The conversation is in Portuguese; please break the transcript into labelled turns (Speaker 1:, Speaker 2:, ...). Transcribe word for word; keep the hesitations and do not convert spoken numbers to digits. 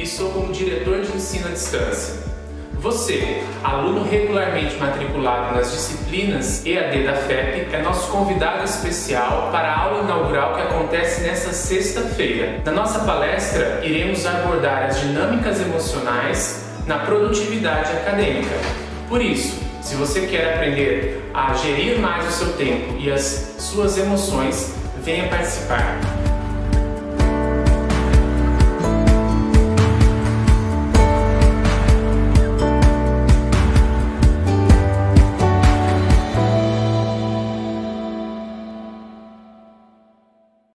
Speaker 1: e sou como diretor de ensino à distância. Você, aluno regularmente matriculado nas disciplinas E A D da F E P, é nosso convidado especial para a aula inaugural que acontece nesta sexta-feira. Na nossa palestra, iremos abordar as dinâmicas emocionais na produtividade acadêmica. Por isso, se você quer aprender a gerir mais o seu tempo e as suas emoções, venha participar.